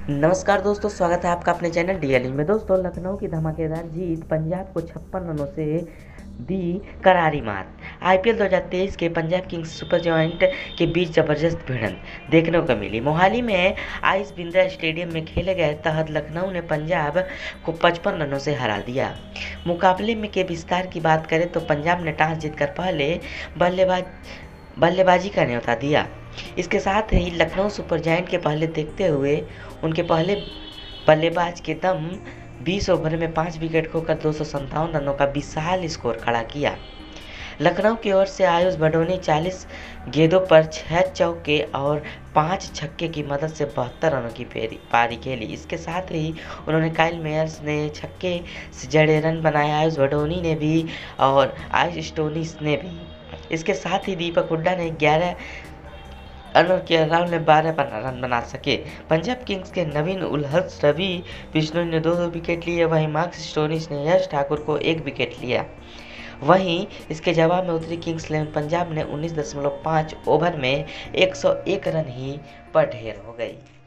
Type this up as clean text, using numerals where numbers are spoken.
नमस्कार दोस्तों, स्वागत है आपका अपने चैनल डीएलएच में। दोस्तों, लखनऊ की धमाकेदार जीत, पंजाब को 56 रनों से दी करारी मात। आईपीएल 2023 के पंजाब किंग्स सुपर जायंट के बीच जबरदस्त भिड़ंत देखने को मिली। मोहाली में आइस बिंद्रा स्टेडियम में खेले गए तहत लखनऊ ने पंजाब को 55 रनों से हरा दिया। मुकाबले में के विस्तार की बात करें तो पंजाब ने टॉस जीतकर पहले बल्लेबाजी का न्योता दिया। इसके साथ ही लखनऊ सुपर जायंट के पहले देखते हुए उनके पहले बल्लेबाज के दम 20 ओवर में 5 विकेट खोकर 257 रनों का विशाल स्कोर खड़ा किया। लखनऊ की ओर से आयुष बडोनी 40 गेंदों पर 6 चौके और 5 छक्के की मदद से 72 रनों की पारी खेली। इसके साथ ही उन्होंने काइल मेयर्स ने छक्के से जड़े रन बनाए, आयुष बडोनी ने भी और आयुष स्टोनिस ने भी। इसके साथ ही दीपक हुड्डा ने 11 रनों के राहुल ने 12 रन बना सके। पंजाब किंग्स के नवीन उल हक रवि बिश्नोई ने 2 विकेट लिए, वहीं मार्कस स्टोनिस ने यश ठाकुर को 1 विकेट लिया। वहीं इसके जवाब में उतरी किंग्स इलेवन पंजाब ने 19.5 ओवर में 101 रन ही पर ढेर हो गई।